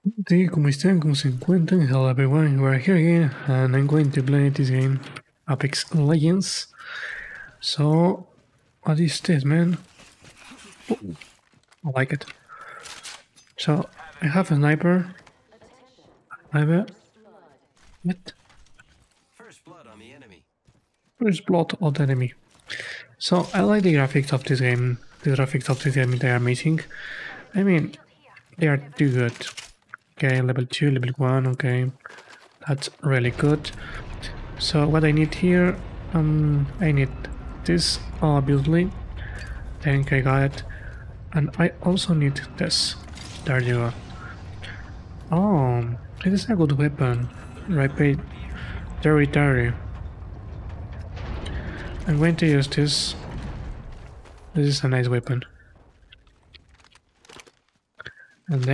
Sí, ¿cómo están? ¿Cómo se encuentran? Hello everyone, we're here again and I'm going to play this game, Apex Legends. So, what is this, man? Oh, I like it. So, I have a sniper. I have a... What? First blood on the enemy. First blood of the enemy. So, I like the graphics of this game. The graphics of this game, they are amazing. I mean, they are too good. Okay, level 2, level 1, okay. That's really good. So what I need here, I need this, obviously. Think I got it. And I also need this. There you go. Oh, it is a good weapon. Rapid territory. I'm going to use this. This is a nice weapon.